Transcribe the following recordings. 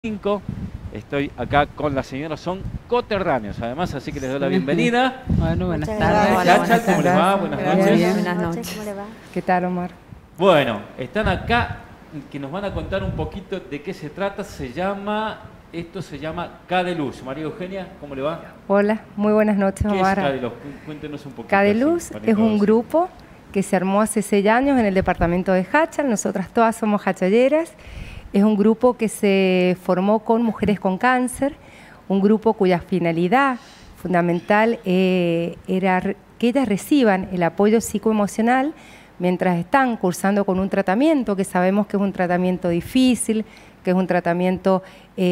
5. Estoy acá con la señora, son coterráneos además, así que les doy la bienvenida. Bueno, buenas Muchas tardes. gracias. Yachal, ¿cómo les va? Buenas noches. Bien. Buenas noches, ¿cómo le va? ¿Qué tal, Omar? Bueno, están acá que nos van a contar un poquito de qué se trata. Esto se llama Cadeluz. María Eugenia, ¿cómo le va? Hola, muy buenas noches, ¿Qué es Omar. Cadeluz? Cuéntenos un poquito. Cadeluz así, para es un introducir. grupo que se armó hace 6 años en el departamento de Jáchal. Nosotras todas somos jachalleras. Es un grupo que se formó con mujeres con cáncer, un grupo cuya finalidad fundamental era que ellas reciban el apoyo psicoemocional mientras están cursando con un tratamiento que sabemos que es un tratamiento difícil, que es un tratamiento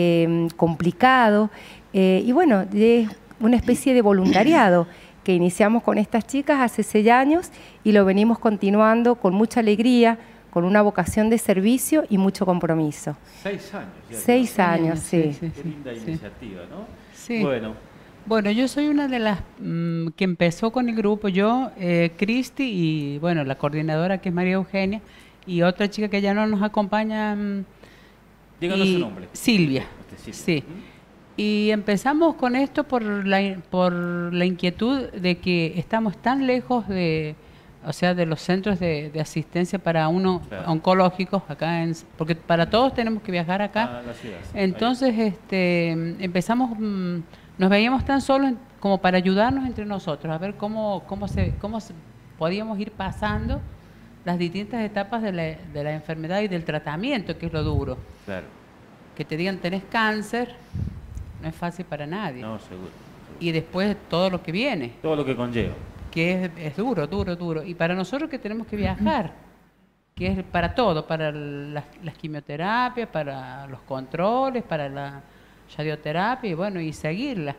complicado, y bueno, es una especie de voluntariado que iniciamos con estas chicas hace 6 años y lo venimos continuando con mucha alegría, con una vocación de servicio y mucho compromiso. 6 años. Ya 6 años, sí. Qué linda iniciativa, ¿no? Sí. Bueno, Yo soy una de las que empezó con el grupo, yo, Cristi y, bueno, la coordinadora que es María Eugenia y otra chica que ya no nos acompaña. díganos su nombre. Silvia. Usted, Silvia. Sí. Y empezamos con esto por la inquietud de que estamos tan lejos de los centros de asistencia para Claro. oncológicos acá, porque para todos tenemos que viajar acá. A la ciudad. Entonces, empezamos, nos veíamos tan solos como para ayudarnos entre nosotros, a ver cómo podíamos ir pasando las distintas etapas de la enfermedad y del tratamiento, que es lo duro. Claro. Que te digan tenés cáncer, no es fácil para nadie. No, seguro. Y después todo lo que viene, Todo lo que conlleva. que es duro, duro, duro. Y para nosotros que tenemos que viajar, que es para todo, para las quimioterapias, para los controles, para la radioterapia y bueno, y seguirla.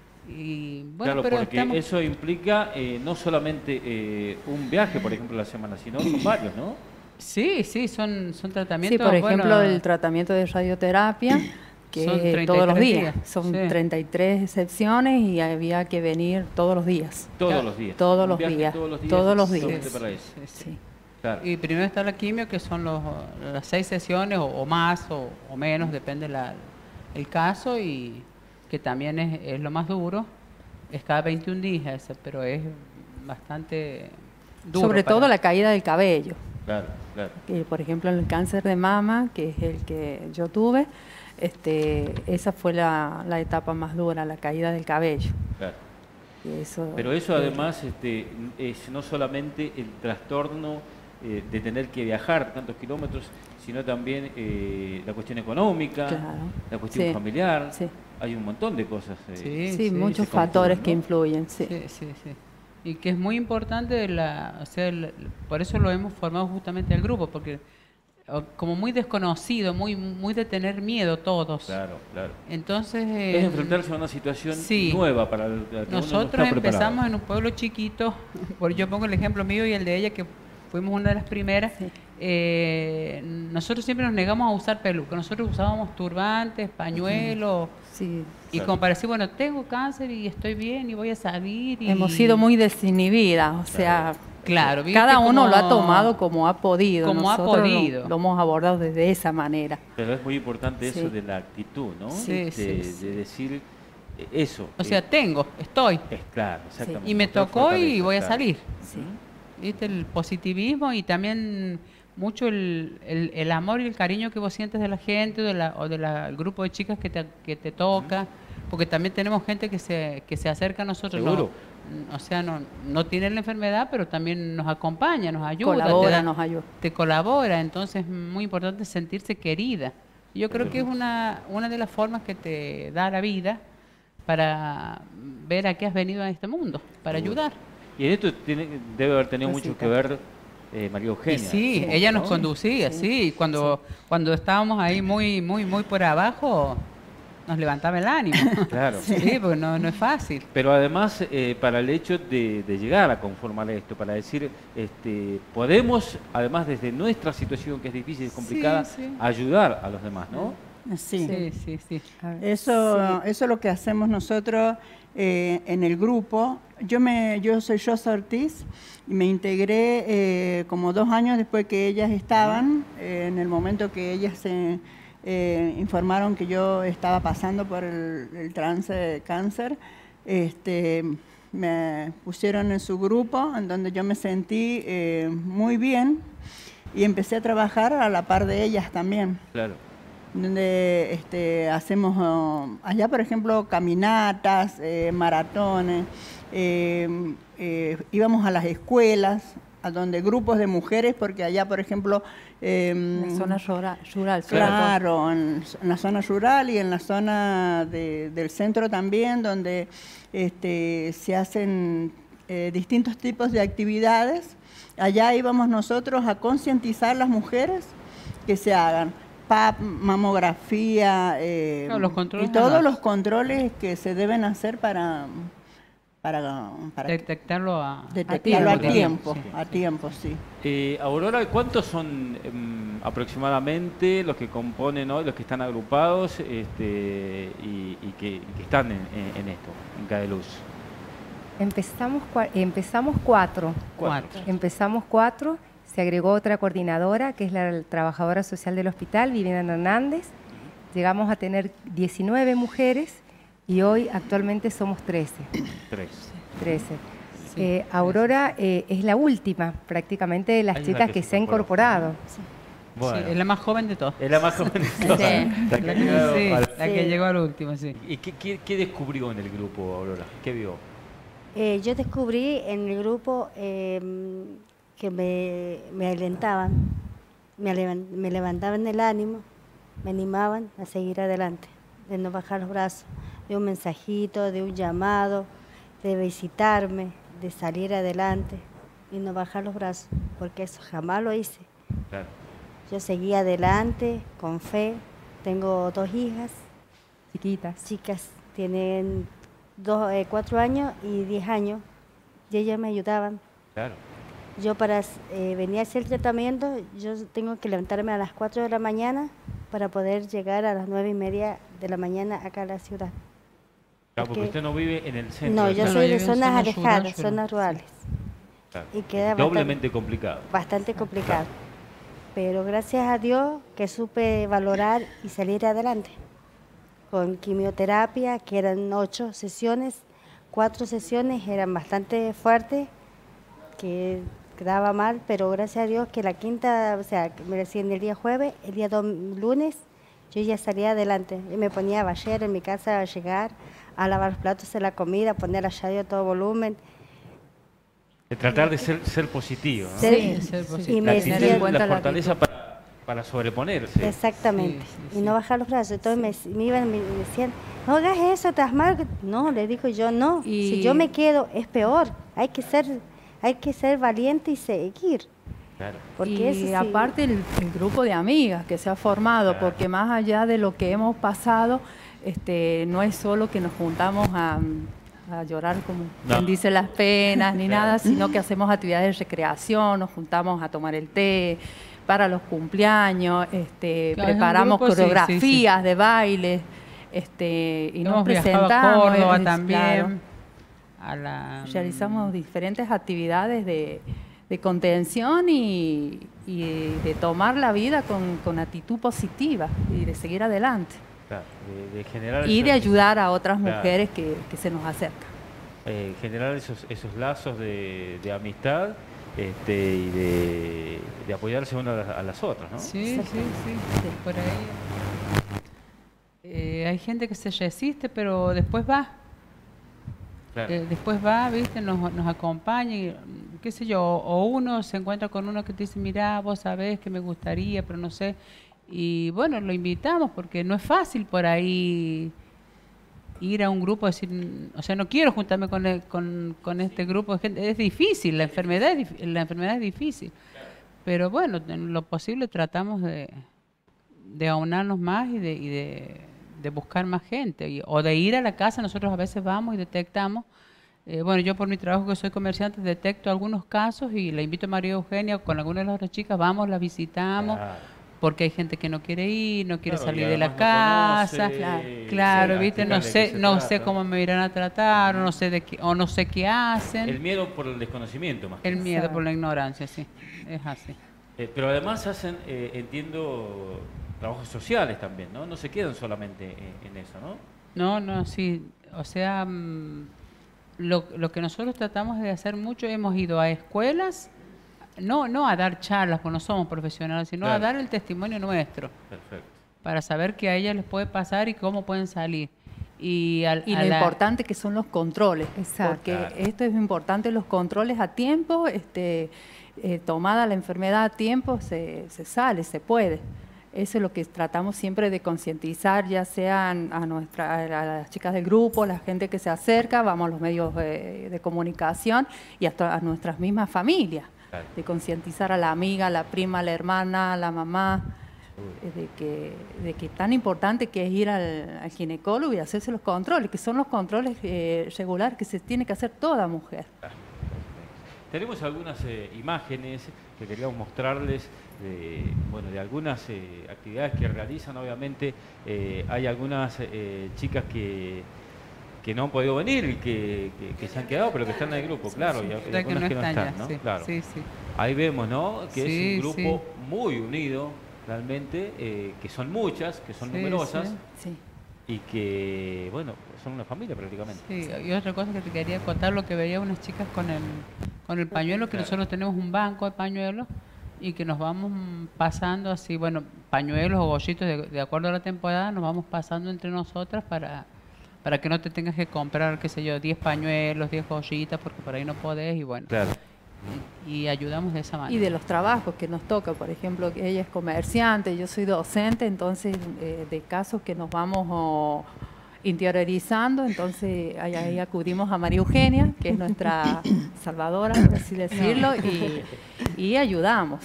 Y bueno, Claro, pero porque eso implica no solamente un viaje, por ejemplo, a la semana, sino son varios, ¿no? Sí, son Sí, tratamientos. por ejemplo, bueno, el tratamiento de radioterapia, que Son es 33 todos los días. días, Son sí. 33 excepciones y había que venir todos los días. Todos los días. Todos Un los viaje días. Todos los días. Todos los solamente días. para eso. Sí, sí. Sí. Claro. Y primero está la quimio, que son las 6 sesiones o más o menos, depende el caso, y que también es lo más duro. Es cada 21 días, pero es bastante duro. Sobre todo la caída del cabello. Claro, claro. Que, por ejemplo, en el cáncer de mama, que es el que yo tuve, esa fue la etapa más dura, la caída del cabello. Claro. Y eso, Pero eso además es no solamente el trastorno de tener que viajar tantos kilómetros, sino también la cuestión económica, Claro. la cuestión Sí, familiar. sí. Hay un montón de cosas. Sí, muchos se factores conjugan, que ¿no? influyen, sí. Sí, sí, sí. Y que es muy importante, por eso lo hemos formado justamente al grupo, porque como muy desconocido, muy de tener miedo todos. Claro, claro. Entonces, Es enfrentarse a una situación sí. nueva para la que uno no nosotros está preparado. empezamos en un pueblo chiquito, yo pongo el ejemplo mío y el de ella, que fuimos una de las primeras. Sí. Nosotros siempre nos negamos a usar peluca, nosotros usábamos turbantes, pañuelos, Sí. y Claro. como para decir, bueno, tengo cáncer y estoy bien y voy a salir. Y Hemos sido muy desinhibidas, o sea, Claro, ¿viste? cada uno Como- lo ha tomado como ha podido. como ha Nosotros podido. Lo hemos abordado desde esa manera. Pero es muy importante eso Sí. de la actitud, ¿no? Sí, sí, sí. De decir eso. O sea, estoy. es claro, exactamente. Y me mostrar tocó y fortaleza, voy a claro. salir. Sí. ¿Viste? El positivismo y también mucho el amor y el cariño que vos sientes de la gente o del grupo de chicas que te toca. Porque también tenemos gente que se acerca a nosotros. Seguro. No tiene la enfermedad, pero también nos acompaña, nos ayuda. Colabora, nos ayuda. Te colabora, entonces es muy importante sentirse querida. Yo creo que es una de las formas que te da la vida para ver a qué has venido a este mundo, para Seguro. ayudar. Y en esto debe haber tenido Pues sí, mucho que claro. ver María Y Eugenia. sí, ella nos ¿no? conducía, sí, cuando estábamos ahí muy por abajo, nos levantaba el ánimo. Claro. Sí, porque no es fácil. Pero además, para el hecho de llegar a conformar esto, para decir, podemos, además desde nuestra situación, que es difícil y complicada, sí. ayudar a los demás, ¿no? Sí, Sí. eso es lo que hacemos nosotros en el grupo. Yo soy Josa Ortiz y me integré como 2 años después que ellas estaban, en el momento que ellas informaron que yo estaba pasando por el trance de cáncer, me pusieron en su grupo, en donde yo me sentí muy bien y empecé a trabajar a la par de ellas también. Claro. Donde hacemos allá, por ejemplo, caminatas, maratones, íbamos a las escuelas, a donde grupos de mujeres, porque allá, por ejemplo... en la zona rural. Claro, en la zona rural y en la zona del centro también, donde se hacen distintos tipos de actividades. Allá íbamos nosotros a concientizar a las mujeres que se hagan PAP, mamografía, los controles y todos los controles que se deben hacer para detectarlo a tiempo, sí. a tiempo, sí. Aurora, ¿cuántos son aproximadamente los que componen hoy, los que están agrupados y que están en esto, en Cadeluz? Empezamos 4. Empezamos 4. Se agregó otra coordinadora, que es la trabajadora social del hospital, Viviana Hernández. Llegamos a tener 19 mujeres y hoy actualmente somos 13. 13. Sí, Aurora es la última prácticamente de las chicas que se ha incorporado. Sí. Bueno. Sí, es la más joven de todas. Es la más joven de todas. Sí. La que Sí. llegó al último, sí. ¿Y qué descubrió en el grupo, Aurora? ¿Qué vio? Yo descubrí en el grupo que me alentaban, me levantaban el ánimo, me animaban a seguir adelante, de no bajar los brazos, de un mensajito, de un llamado, de visitarme, de salir adelante y no bajar los brazos, porque eso jamás lo hice. Claro. Yo seguí adelante, con fe. Tengo 2 hijas, chicas, tienen 4 años y 10 años, y ellas me ayudaban. Claro. Yo para venir a hacer el tratamiento, yo tengo que levantarme a las 4 de la mañana para poder llegar a las 9:30 de la mañana acá a la ciudad. Claro, porque usted no vive en el centro. No, del yo país. soy de vive en zonas zona alejadas, rural. zonas rurales. Claro. Y queda Doblemente complicado. bastante complicado. Pero gracias a Dios que supe valorar y salir adelante. Con quimioterapia, que eran 8 sesiones, 4 sesiones eran bastante fuertes, que quedaba mal, pero gracias a Dios que la quinta, o sea, que me recién el día jueves, el día lunes, yo ya salía adelante. Y me ponía a barrer en mi casa, a llegar, a lavar los platos de la comida, a poner la radio a todo volumen. De tratar de ser positivo, ¿no? Ser- ser y positivo. me Tener decía- la fortaleza para sobreponerse. Exactamente, Sí, y no bajar los brazos. Entonces me iban y me decían, no hagas eso, estás mal. No, le digo yo, no, Y- si yo me quedo es peor. Hay que ser valiente y seguir. Claro. Porque y eso sí- aparte el grupo de amigas que se ha formado, Claro. porque más allá de lo que hemos pasado, no es solo que nos juntamos a llorar como No. quien dice las penas ni Claro. nada, sino que hacemos actividades de recreación, nos juntamos a tomar el té para los cumpleaños, Claro, es un preparamos grupo, sí, coreografías de baile, y nos Hemos viajado a presentamos. Córdoba claro. también. A la, Realizamos diferentes actividades de contención y de tomar la vida con actitud positiva y de seguir adelante. Claro, de generar Y de esos- ayudar a otras Claro. mujeres que se nos acercan. generar esos lazos de amistad y de apoyarse uno a las otras, ¿no? Sí, sí, sí. Por ahí. Hay gente que se resiste, pero después va. Claro. Después va, ¿viste? Nos acompaña, y, qué sé yo, o uno se encuentra con uno que te dice, mirá, vos sabés que me gustaría, pero no sé. Y bueno, lo invitamos porque no es fácil por ahí ir a un grupo y decir, o sea, no quiero juntarme con este grupo de gente. Es difícil, la enfermedad es difícil. Pero bueno, en lo posible tratamos de aunarnos más y de buscar más gente, o de ir a la casa. Nosotros a veces vamos y detectamos. Bueno, yo por mi trabajo que soy comerciante detecto algunos casos y la invito a María Eugenia con algunas de las otras chicas, vamos, la visitamos, Claro. porque hay gente que no quiere ir, no quiere Claro, salir y de la además no casa. conoce, Claro, sí, viste, no explicarle de qué sé, no se sé trata. cómo me irán a tratar, o no sé no sé qué hacen. El miedo por el desconocimiento más que El nada. miedo por la ignorancia, sí, es así. Pero además hacen, entiendo, trabajos sociales también, ¿no? No se quedan solamente en eso, ¿no? No, sí. O sea, lo que nosotros tratamos de hacer mucho, hemos ido a escuelas, no a dar charlas, porque no somos profesionales, sino Claro. a dar el testimonio nuestro, Perfecto. para saber qué a ellas les puede pasar y cómo pueden salir. Y lo importante que son los controles, Exacto. porque Claro. esto es importante, los controles a tiempo, tomada la enfermedad a tiempo, se sale, se puede. Eso es lo que tratamos siempre de concientizar, ya sean a las chicas del grupo, la gente que se acerca, vamos a los medios de comunicación y hasta a nuestras mismas familias, Claro. de concientizar a la amiga, a la prima, a la hermana, a la mamá, de que tan importante que es ir al ginecólogo y hacerse los controles, que son los controles regulares que se tiene que hacer toda mujer. Tenemos algunas imágenes que queríamos mostrarles de algunas actividades que realizan. Obviamente hay algunas chicas que no han podido venir y que se han quedado, pero que están en el grupo, claro, y O sea, algunas que no están, ya, ¿no? sí, Claro. sí. Ahí vemos, ¿no? Que Sí, es un grupo sí. muy unido, realmente, que son muchas, que son Sí, numerosas Sí. y que, bueno, son una familia prácticamente. Sí, y otra cosa que te quería contar, lo que veía unas chicas con el pañuelo, que Claro. nosotros tenemos un banco de pañuelos y que nos vamos pasando así, bueno, pañuelos o bollitos de acuerdo a la temporada, nos vamos pasando entre nosotras para que no te tengas que comprar, qué sé yo, 10 pañuelos, 10 joyitas, porque por ahí no podés y bueno, Claro. y ayudamos de esa manera. Y de los trabajos que nos toca, por ejemplo, que ella es comerciante, yo soy docente, entonces de casos que nos vamos interiorizando, entonces ahí acudimos a María Eugenia, que es nuestra salvadora, por así decirlo, y ayudamos.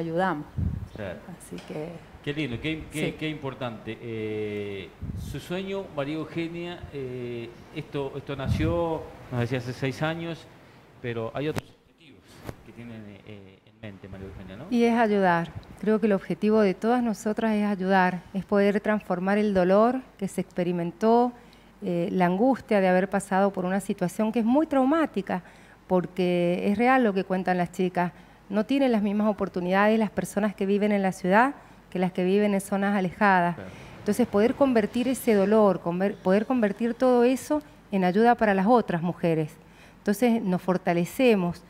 Claro. Así que Qué lindo, Sí. qué importante. Su sueño, María Eugenia, esto nació, nos decía, hace 6 años, pero hay otros objetivos que tienen en mente, María Eugenia, ¿no? Y es ayudar. Creo que el objetivo de todas nosotras es ayudar, es poder transformar el dolor que se experimentó, la angustia de haber pasado por una situación que es muy traumática, porque es real lo que cuentan las chicas. No tienen las mismas oportunidades las personas que viven en la ciudad que las que viven en zonas alejadas. Claro. Entonces, poder convertir ese dolor, poder convertir todo eso en ayuda para las otras mujeres. Entonces, nos fortalecemos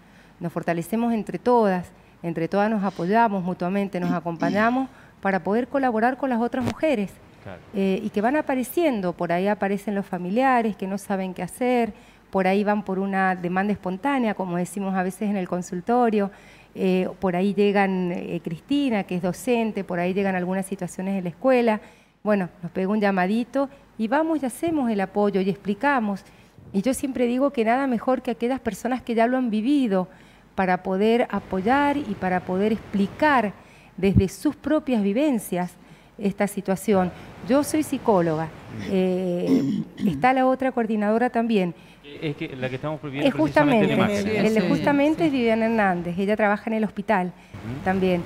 entre todas nos apoyamos mutuamente, nos acompañamos para poder colaborar con las otras mujeres. Claro. Y que van apareciendo, por ahí aparecen los familiares que no saben qué hacer, por ahí van por una demanda espontánea, como decimos a veces en el consultorio, por ahí llegan Cristina, que es docente, por ahí llegan algunas situaciones en la escuela, bueno, nos pega un llamadito y vamos y hacemos el apoyo y explicamos. Y yo siempre digo que nada mejor que aquellas personas que ya lo han vivido para poder apoyar y para poder explicar desde sus propias vivencias esta situación. Yo soy psicóloga, está la otra coordinadora también. Es que la que estamos viendo Es justamente, precisamente en imagen, ¿no? justamente es Viviana Hernández, ella trabaja en el hospital también.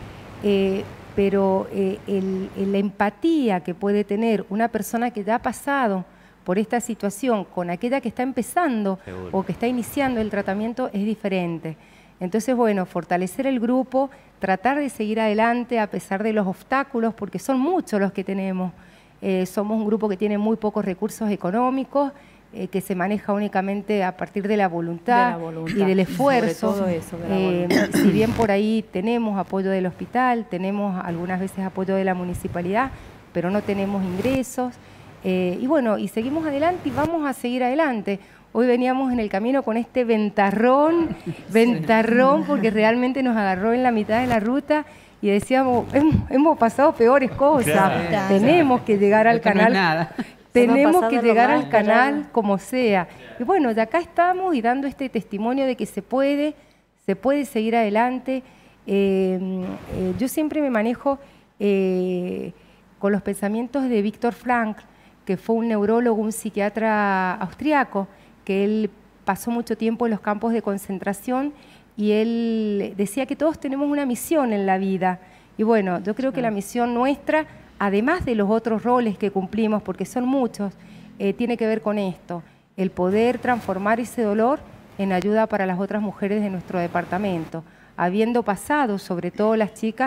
Pero la empatía que puede tener una persona que ya ha pasado por esta situación con aquella que está empezando Seguro. o que está iniciando el tratamiento es diferente. Entonces, bueno, fortalecer el grupo, tratar de seguir adelante a pesar de los obstáculos, porque son muchos los que tenemos. Somos un grupo que tiene muy pocos recursos económicos, que se maneja únicamente a partir de la voluntad, y del esfuerzo. Sobre todo eso, de la voluntad. Si bien por ahí tenemos apoyo del hospital, tenemos algunas veces apoyo de la municipalidad, pero no tenemos ingresos. Y bueno, y seguimos adelante y vamos a seguir adelante. Hoy veníamos en el camino con este ventarrón, porque realmente nos agarró en la mitad de la ruta y decíamos, hemos pasado peores cosas, Claro. tenemos que llegar al Esto no es canal. nada. Tenemos pasado que lo llegar más al canal grave. como sea. Y bueno, de acá estamos y dando este testimonio de que se puede seguir adelante. Yo siempre me manejo con los pensamientos de Viktor Frankl, que fue un neurólogo, un psiquiatra austriaco, que él pasó mucho tiempo en los campos de concentración y él decía que todos tenemos una misión en la vida. Y bueno, yo creo que la misión nuestra, además de los otros roles que cumplimos, porque son muchos, tiene que ver con esto, el poder transformar ese dolor en ayuda para las otras mujeres de nuestro departamento, habiendo pasado, sobre todo las chicas,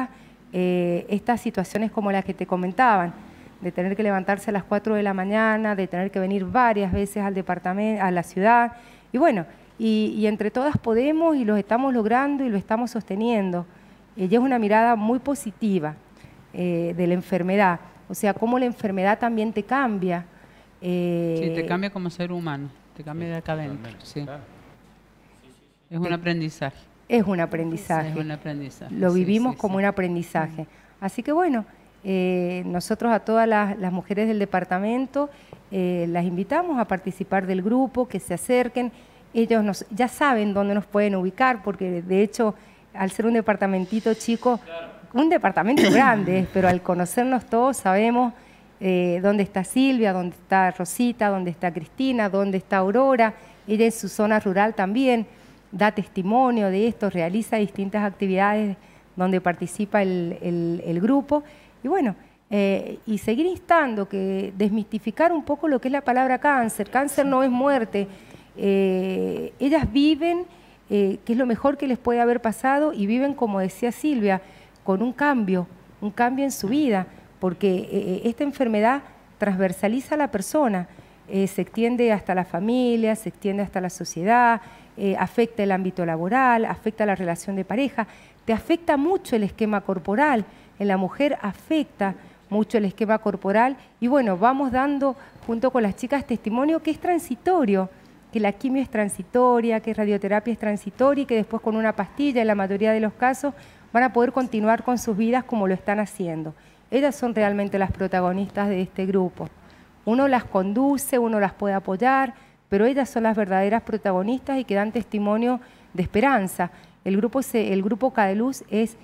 estas situaciones como las que te comentaban, de tener que levantarse a las 4 de la mañana, de tener que venir varias veces al departamento, a la ciudad, y bueno, y entre todas podemos y lo estamos logrando y lo estamos sosteniendo. Y es una mirada muy positiva de la enfermedad, o sea, cómo la enfermedad también te cambia. Sí, te cambia como ser humano, te cambia de acá adentro, sí. Es un aprendizaje. Es un aprendizaje. Es un aprendizaje. Lo vivimos como un aprendizaje. Así que bueno, nosotros a todas las mujeres del departamento las invitamos a participar del grupo, que se acerquen. Ellos ya saben dónde nos pueden ubicar, porque de hecho, al ser un departamentito chico, un departamento grande, pero al conocernos todos sabemos dónde está Silvia, dónde está Rosita, dónde está Cristina, dónde está Aurora. Ella en su zona rural también da testimonio de esto, realiza distintas actividades donde participa el grupo. Y bueno, y seguir instando, que desmistificar un poco lo que es la palabra cáncer. Cáncer no es muerte. Ellas viven, que es lo mejor que les puede haber pasado, y viven, como decía Silvia, con un cambio en su vida, porque esta enfermedad transversaliza a la persona, se extiende hasta la familia, se extiende hasta la sociedad, afecta el ámbito laboral, afecta la relación de pareja, te afecta mucho el esquema corporal. En la mujer afecta mucho el esquema corporal y bueno, vamos dando junto con las chicas testimonio que es transitorio, que la quimio es transitoria, que radioterapia es transitoria y que después con una pastilla, en la mayoría de los casos, van a poder continuar con sus vidas como lo están haciendo. Ellas son realmente las protagonistas de este grupo. Uno las conduce, uno las puede apoyar, pero ellas son las verdaderas protagonistas y que dan testimonio de esperanza. El grupo Cadeluz es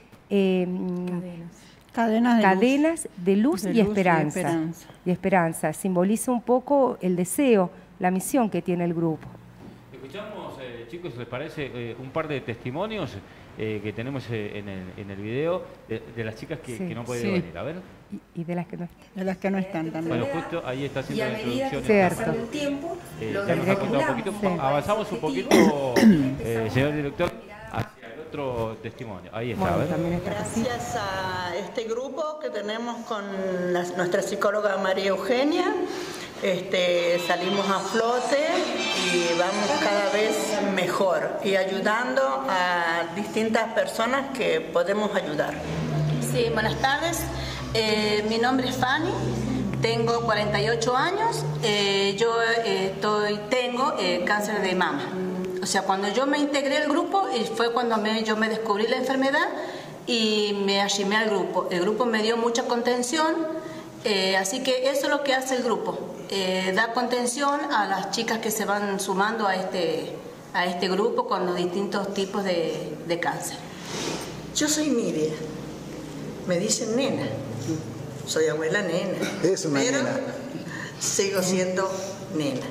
cadenas de luz y esperanza. Simboliza un poco el deseo, la misión que tiene el grupo. Escuchamos, chicos, ¿les parece un par de testimonios que tenemos en el video de las chicas que no pueden venir? A ver. Y de las que no están. De las que no están también. Bueno, justo ahí está haciendo la introducción. Cierto. Ya nos ha contado un poquito. Sí. Avanzamos un poquito, señor director, hacia el otro testimonio. Ahí está. Bueno, gracias a este grupo que tenemos con nuestra psicóloga María Eugenia, salimos a flote y vamos cada vez mejor y ayudando a distintas personas que podemos ayudar. Sí, buenas tardes. Mi nombre es Fanny, tengo 48 años, yo tengo cáncer de mama. O sea, cuando yo me integré al grupo fue cuando yo me descubrí la enfermedad y me arrimé al grupo. El grupo me dio mucha contención, así que eso es lo que hace el grupo, da contención a las chicas que se van sumando a este grupo con los distintos tipos de cáncer. Yo soy Nidia, me dicen nena. Soy abuela nena, es una pero nena. Sigo siendo nena.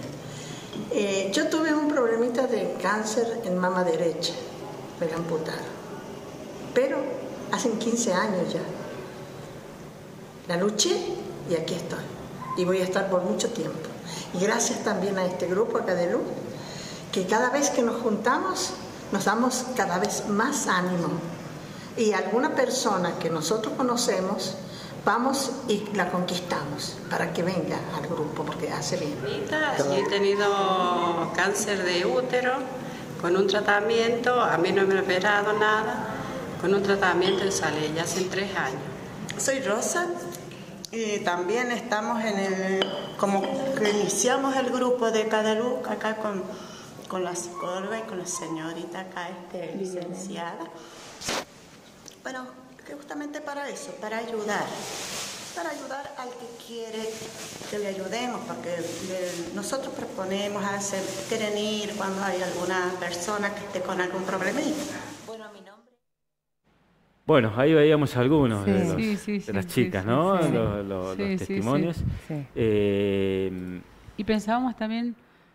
Yo tuve un problemita de cáncer en mama derecha, me la amputaron, pero hace 15 años ya. La luché y aquí estoy, y voy a estar por mucho tiempo. Y gracias también a este grupo acá de Luz, que cada vez que nos juntamos nos damos cada vez más ánimo. Y alguna persona que nosotros conocemos, vamos y la conquistamos para que venga al grupo, porque hace bien. He tenido cáncer de útero, con un tratamiento, a mí no me han operado nada, con un tratamiento y salí ya hace 3 años. Soy Rosa y también estamos como que iniciamos el grupo de Cadeluz, acá con la psicóloga y con la señorita acá, licenciada. Bueno, que justamente para eso, para ayudar al que quiere que le ayudemos, porque nosotros proponemos quieren ir cuando hay alguna persona que esté con algún problemita. Bueno, mi nombre. Bueno, ahí veíamos algunos de las chicas, ¿no? Los testimonios. Sí. Y pensábamos también,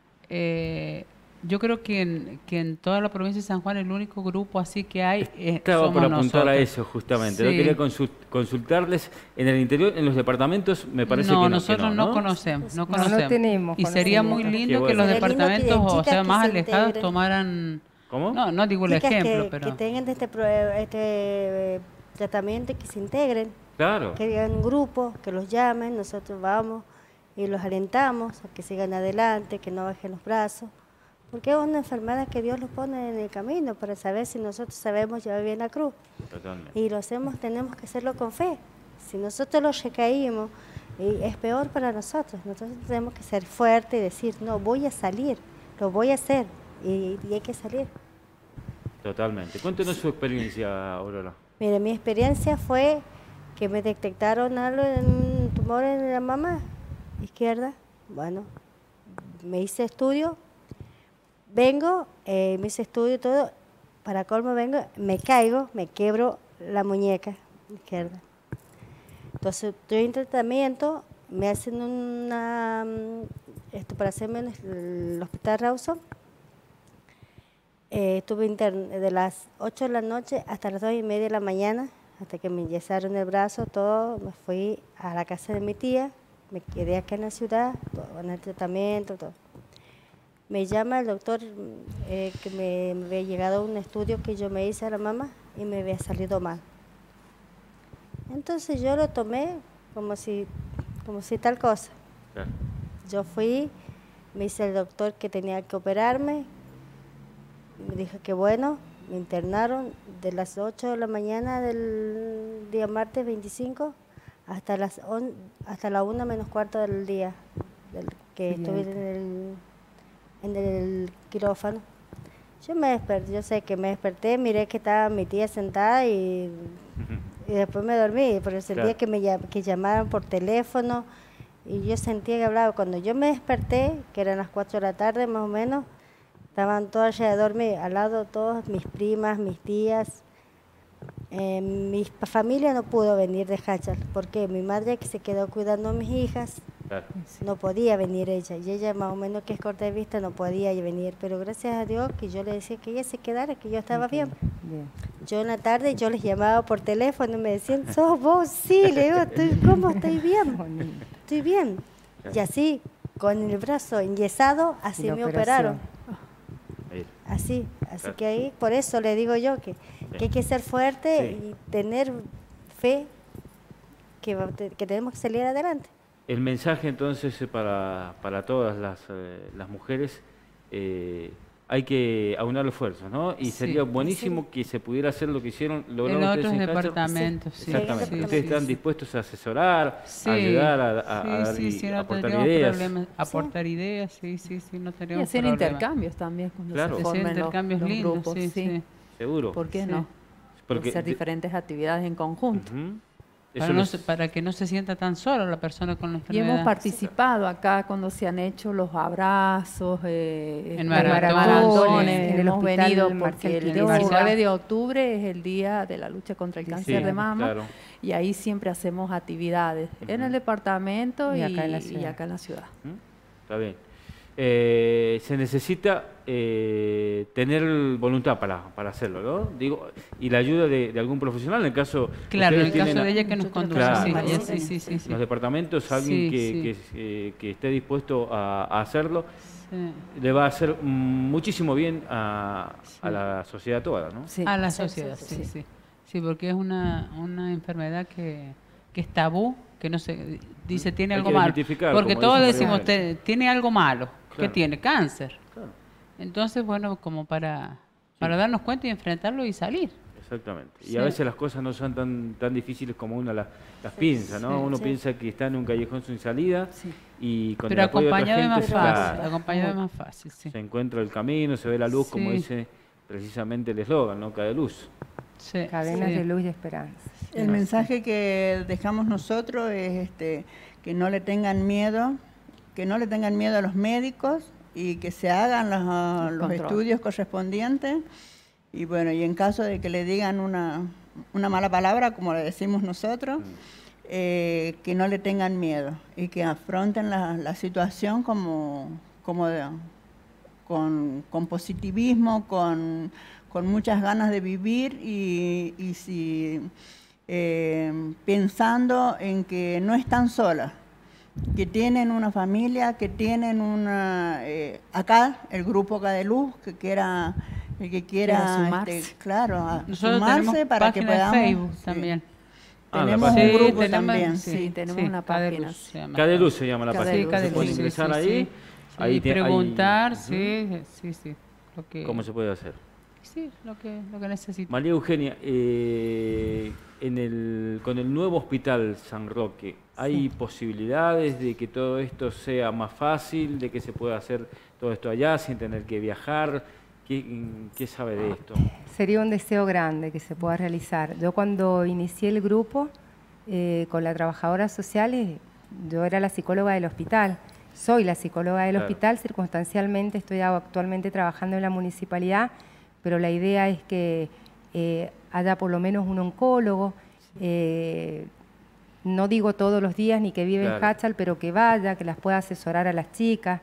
yo creo que en toda la provincia de San Juan el único grupo así que hay Estaba por apuntar a eso justamente. Sí. Quería consultarles en el interior, en los departamentos, me parece que no. Nosotros no conocemos. No tenemos. Y sería muy lindo que los departamentos, o sea, más alejados, tomaran... ¿Cómo? No digo el ejemplo, pero... Que tengan tratamiento y que se integren. Claro. Que hagan un grupo, que los llamen, nosotros vamos y los alentamos a que sigan adelante, que no bajen los brazos, porque es una enfermedad que Dios los pone en el camino para saber si nosotros sabemos llevar bien la cruz. Totalmente. Y lo hacemos, tenemos que hacerlo con fe. Si nosotros los recaímos, es peor para nosotros. Nosotros tenemos que ser fuertes y decir, no, voy a salir, lo voy a hacer, y hay que salir. Totalmente. Cuéntenos su experiencia, Aurora. Mire, mi experiencia fue que me detectaron algo, un tumor en la mama izquierda. Bueno, me hice estudio, vengo, me hice estudio y todo, para colmo vengo, me caigo, me quebro la muñeca izquierda. Entonces estoy en tratamiento, me hacen para hacerme en el hospital Rawson. Estuve de las 8 de la noche hasta las 2:30 de la mañana, hasta que me enyesaron el brazo, todo. Me fui a la casa de mi tía, me quedé acá en la ciudad, todo, en el tratamiento, todo. Me llama el doctor que me había llegado un estudio que yo me hice a la mamá y me había salido mal. Entonces yo lo tomé como si tal cosa. Claro. Yo fui, me dice el doctor que tenía que operarme, me dijo que bueno, me internaron de las 8 de la mañana del día martes 25 hasta la 1:45 del día que estuve en el quirófano. Yo sé que me desperté, miré que estaba mi tía sentada y después me dormí, pero sentía que llamaban por teléfono y yo sentía que hablaba. Cuando yo me desperté, que eran las 4 de la tarde más o menos, estaban todas alrededor mío, al lado todos, mis primas, mis tías. Mi familia no pudo venir de Jáchal, porque mi madre que se quedó cuidando a mis hijas, claro, no podía venir ella, y ella más o menos que es corta de vista no podía venir, pero gracias a Dios que yo le decía que ella se quedara, que yo estaba bien. Yo en la tarde yo les llamaba por teléfono y me decían, ¿sos vos? Sí, le digo, ¿cómo estoy bien? Estoy bien. Y así, con el brazo enyesado, así me operaron. Así que ahí, por eso le digo yo que hay que ser fuerte y tener fe que tenemos que salir adelante. El mensaje entonces para todas las mujeres, hay que aunar esfuerzos, ¿no? Y sería buenísimo que se pudiera hacer lo que lograron en ustedes otros departamentos. Exactamente. Ustedes están dispuestos a asesorar, a ayudar, a aportar ideas. Aportar ideas, no tenemos y hacer problema. Intercambios también cuando se formen intercambios los lindos, grupos. Sí. Seguro. ¿Por qué no? Porque hacer diferentes actividades en conjunto. Para que no se sienta tan solo la persona con la Y enfermedad. hemos participado acá cuando se han hecho los abrazos, en maratones, hemos venido porque Marcel el 19 de octubre es el día de la lucha contra el cáncer de mama, claro, y ahí siempre hacemos actividades en el departamento y acá en la ciudad. Está bien. Se necesita tener voluntad para hacerlo, ¿no? Digo, y la ayuda de algún profesional en el caso. Claro, en el caso de ella que nos conduce. Claro, sí. Los departamentos, alguien que esté dispuesto a hacerlo, le va a hacer muchísimo bien a la sociedad toda, ¿no? Sí. A la sociedad, sí, porque es una enfermedad que es tabú, que no se dice tiene algo malo. Porque todos decimos, tiene algo malo. Claro. ¿Qué tiene? Cáncer. Claro. Entonces, bueno, como para darnos cuenta y enfrentarlo y salir. Exactamente. Y a veces las cosas no son tan difíciles como uno las piensa, ¿no? Uno piensa que está en un callejón sin salida y con el apoyo de otra gente, acompañado es más fácil, se encuentra el camino, se ve la luz, como dice precisamente el eslogan, ¿no? Cae luz. Cadenas de luz y esperanza. El mensaje que dejamos nosotros es que no le tengan miedo, a los médicos y que se hagan los estudios correspondientes. Y bueno, y en caso de que le digan una mala palabra, como le decimos nosotros, que no le tengan miedo y que afronten la situación con positivismo, con muchas ganas de vivir y pensando en que no están solas, que tienen una familia, que tienen acá el grupo acá de Luz, que era El que quiera sumarse. claro, Nosotros sumarse tenemos para que página de podamos. Facebook Sí. también. Tenemos la un página. grupo tenemos- también. Sí, tenemos una Cadeluz página. se llama. Cadeluz se llama la Cadeluz. página. Sí, Se Cadeluz, puede sí, ingresar sí, ahí. sí. Ahí Sí, preguntar, ahí, sí. Lo que, ¿Cómo se puede hacer? Sí, lo que necesito. María Eugenia, con el nuevo hospital San Roque, ¿hay posibilidades de que todo esto sea más fácil, de que se pueda hacer todo esto allá sin tener que viajar? ¿Qué sabe de esto? Sería un deseo grande que se pueda realizar. Yo cuando inicié el grupo con la trabajadora social, yo era la psicóloga del hospital. Soy la psicóloga del hospital, circunstancialmente estoy actualmente trabajando en la municipalidad, pero la idea es que haya por lo menos un oncólogo, no digo todos los días ni que vive en Hachal, pero que vaya, que las pueda asesorar a las chicas,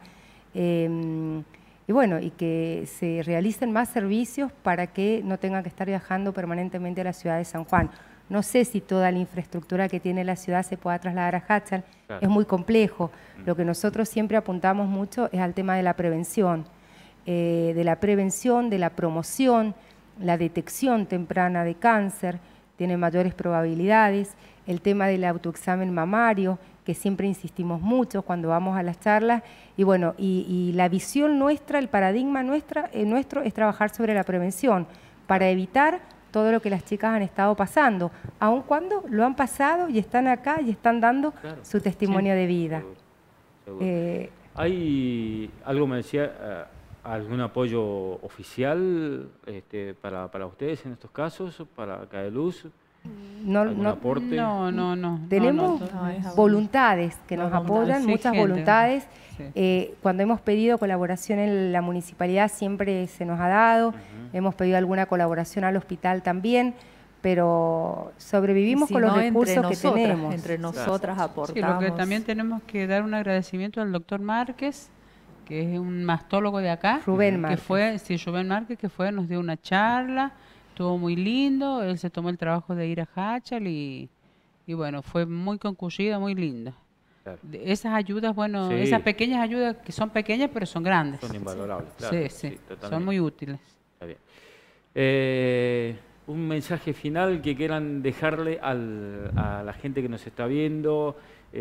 y bueno, y que se realicen más servicios para que no tengan que estar viajando permanentemente a la ciudad de San Juan. No sé si toda la infraestructura que tiene la ciudad se pueda trasladar a Hachal, es muy complejo. Lo que nosotros siempre apuntamos mucho es al tema de la prevención, de la promoción, la detección temprana de cáncer, tiene mayores probabilidades, el tema del autoexamen mamario, que siempre insistimos mucho cuando vamos a las charlas, y bueno, y la visión nuestra, el paradigma nuestro es trabajar sobre la prevención, para evitar todo lo que las chicas han estado pasando, aun cuando lo han pasado y están acá y están dando su testimonio de vida. Seguro. ¿Hay algo, me decía, algún apoyo oficial para ustedes en estos casos, para Cadeluz? ¿Algún aporte? No. Tenemos voluntades que nos apoyan, muchas voluntades. Sí. Cuando hemos pedido colaboración en la municipalidad siempre se nos ha dado, hemos pedido alguna colaboración al hospital también, pero sobrevivimos con los recursos que tenemos. Entre nosotras aportamos. Sí, lo que también tenemos que dar un agradecimiento al doctor Márquez, que es un mastólogo de acá. Rubén Márquez. Rubén Márquez, que nos dio una charla, estuvo muy lindo, él se tomó el trabajo de ir a Hachal y bueno, fue muy concurrida, muy linda. Claro. Esas ayudas, bueno, Sí. esas pequeñas ayudas que son pequeñas pero son grandes. Son invalorables, claro. Sí, totalmente. son muy útiles. Está bien. Un mensaje final que quieran dejarle a la gente que nos está viendo.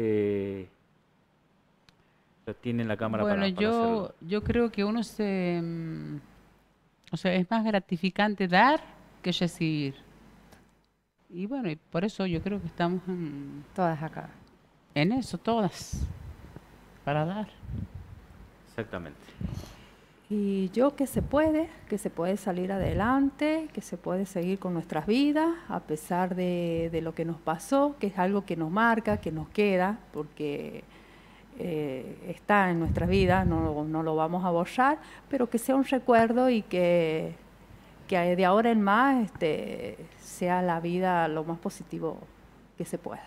Tienen la cámara Bueno, para hacerlo. yo creo que uno o sea, es más gratificante dar que recibir. Y bueno, y por eso yo creo que estamos Todas acá. en eso, todas, para dar. Exactamente. Y yo que se puede salir adelante, que se puede seguir con nuestras vidas, a pesar de lo que nos pasó, que es algo que nos marca, que nos queda, porque está en nuestras vidas, no lo vamos a borrar, pero que sea un recuerdo y que de ahora en más sea la vida lo más positivo que se pueda.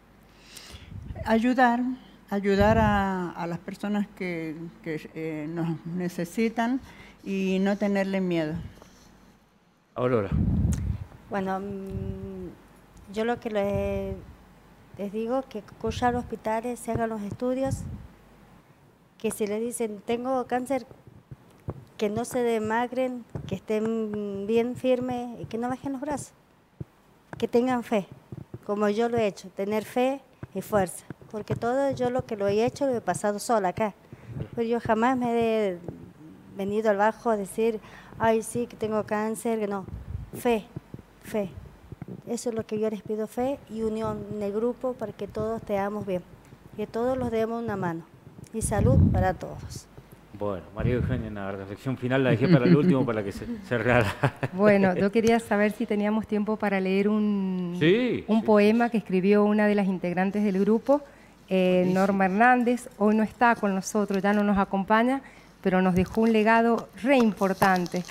Ayudar a las personas que nos necesitan y no tenerle miedo. Aurora. Bueno, yo lo que les digo que cursan los hospitales, se hagan los estudios, que si les dicen tengo cáncer, que no se demagren, que estén bien firmes y que no bajen los brazos, que tengan fe, como yo lo he hecho, tener fe y fuerza, porque todo yo lo que lo he hecho lo he pasado sola acá, pero yo jamás me he venido al bajo a decir, ay sí, que tengo cáncer, que no, fe. Eso es lo que yo les pido, fe y unión en el grupo para que todos estemos bien, que todos los demos una mano y salud para todos. Bueno, María Eugenia, una reflexión final la dejé para el último para que se cerrara. Bueno, yo quería saber si teníamos tiempo para leer un poema que escribió una de las integrantes del grupo, Norma Hernández. Hoy no está con nosotros, ya no nos acompaña, pero nos dejó un legado re importante.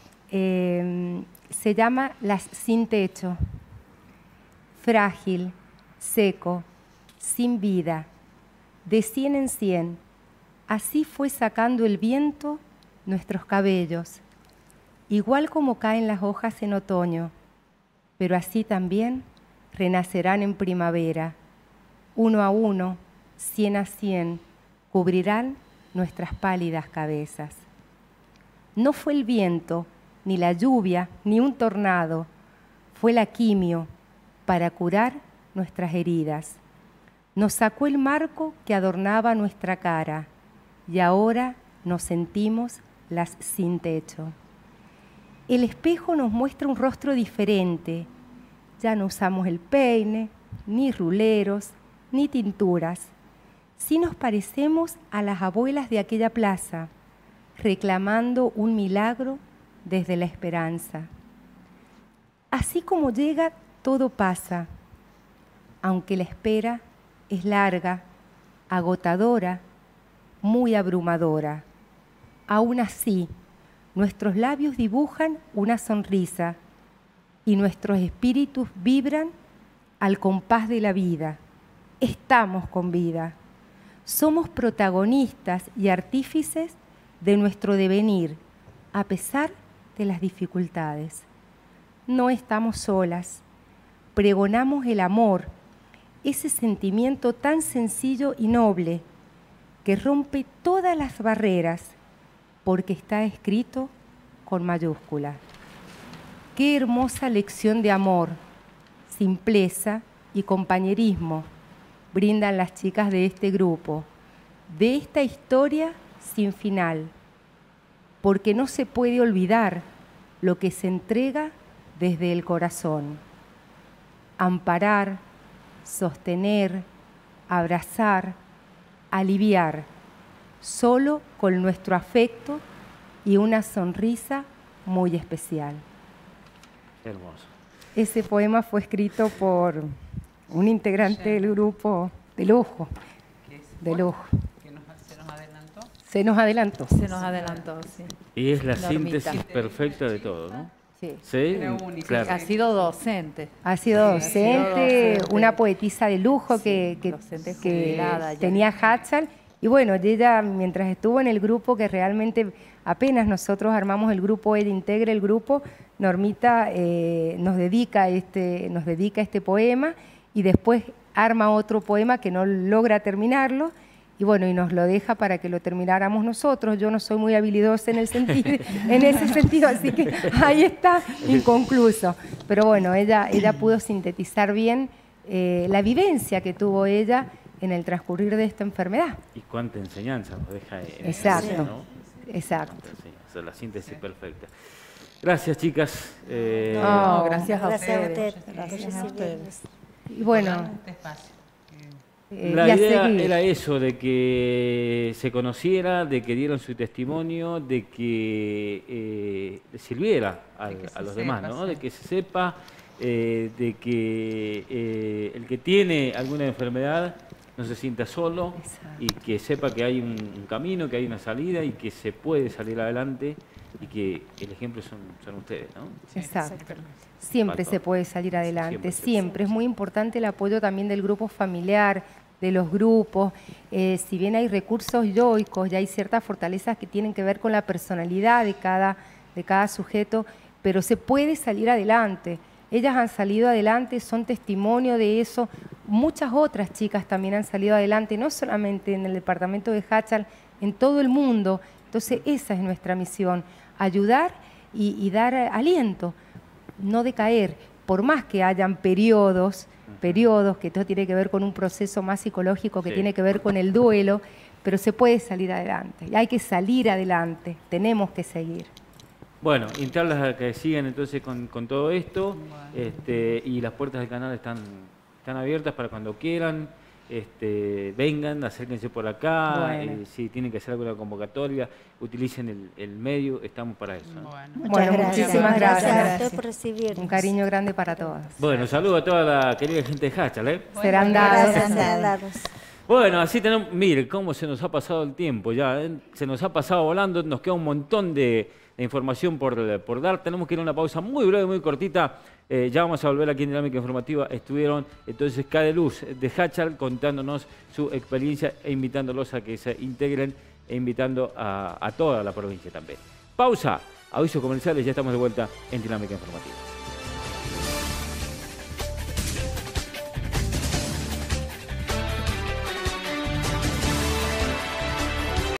Se llama Las sin techo. Frágil, seco, sin vida, de 100 en 100, así fue sacando el viento nuestros cabellos, igual como caen las hojas en otoño, pero así también renacerán en primavera. 1 a 1, 100 a 100, cubrirán nuestras pálidas cabezas. No fue el viento ni la lluvia, ni un tornado. Fue la quimio para curar nuestras heridas. Nos sacó el marco que adornaba nuestra cara y ahora nos sentimos las sin techo. El espejo nos muestra un rostro diferente. Ya no usamos el peine, ni ruleros, ni tinturas. Sí nos parecemos a las abuelas de aquella plaza, reclamando un milagro desde la esperanza. Así como llega, todo pasa, aunque la espera es larga, agotadora, muy abrumadora. Aún así, nuestros labios dibujan una sonrisa y nuestros espíritus vibran al compás de la vida. Estamos con vida. Somos protagonistas y artífices de nuestro devenir, a pesar de las dificultades. No estamos solas. Pregonamos el amor, ese sentimiento tan sencillo y noble que rompe todas las barreras, porque está escrito con mayúscula. Qué hermosa lección de amor, simpleza y compañerismo brindan las chicas de este grupo, de esta historia sin final, porque no se puede olvidar lo que se entrega desde el corazón. Amparar, sostener, abrazar, aliviar, solo con nuestro afecto y una sonrisa muy especial. Hermoso. Ese poema fue escrito por un integrante del grupo de lujo, de lujo. Se nos adelantó. Se nos adelantó, sí. Y es la Normita. síntesis perfecta de todo, ¿no? Sí. Sí, claro. Ha sido docente. Ha sido docente, docente. una poetisa de lujo Sí, que docente jubilada ya. tenía Hatchal. Y bueno, y ella, mientras estuvo en el grupo, que realmente apenas nosotros armamos el grupo, ella integra el grupo, Normita nos dedica este poema y después arma otro poema que no logra terminarlo. Y bueno, y nos lo deja para que lo termináramos nosotros. Yo no soy muy habilidosa en ese sentido, así que ahí está, inconcluso. Pero bueno, ella pudo sintetizar bien la vivencia que tuvo ella en el transcurrir de esta enfermedad. Y cuánta enseñanza nos deja en Exacto, eso, ¿no? exacto. Sí, esa es la síntesis perfecta. Gracias, chicas. No, gracias a Gracias a ustedes. usted. Gracias a ustedes. Y bueno, La y a idea seguir. era eso, de que se conociera, de que dieran su testimonio, de que sirviera a los demás, ¿no? De que se sepa, de que el que tiene alguna enfermedad no se sienta solo. Exacto. Y que sepa que hay un camino, que hay una salida y que se puede salir adelante y que el ejemplo son ustedes, ¿no? Exacto. Siempre Falta. se puede salir adelante, Siempre se siempre. Es muy importante el apoyo también del grupo familiar, de los grupos. Si bien hay recursos yoicos, ya hay ciertas fortalezas que tienen que ver con la personalidad de cada sujeto, pero se puede salir adelante. Ellas han salido adelante, son testimonio de eso. Muchas otras chicas también han salido adelante, no solamente en el departamento de Hatchal, en todo el mundo. Entonces esa es nuestra misión, ayudar y dar aliento, no decaer, por más que hayan periodos, que todo tiene que ver con un proceso más psicológico, que Sí. tiene que ver con el duelo, pero se puede salir adelante, y hay que salir adelante, tenemos que seguir. Bueno, invitarlas a que sigan entonces con todo esto, y las puertas del canal están abiertas para cuando quieran, vengan, acérquense por acá, Bueno. si tienen que hacer alguna convocatoria, utilicen el medio, estamos para eso, ¿no? Bueno, muchísimas gracias. Gracias a usted por recibirnos. Un cariño grande para todas. Bueno, saludo a toda la querida gente de Hatchal, ¿eh? Serán dados. Gracias, serán dados. Bueno, así tenemos, mire cómo se nos ha pasado el tiempo ya, ¿eh? Se nos ha pasado volando, nos queda un montón de información por dar. Tenemos que ir a una pausa muy breve, muy cortita. Ya vamos a volver aquí en Dinámica Informativa. Estuvieron entonces Cade Luz de Hatchal contándonos su experiencia e invitándolos a que se integren e invitando a toda la provincia también. Pausa, avisos comerciales, ya estamos de vuelta en Dinámica Informativa.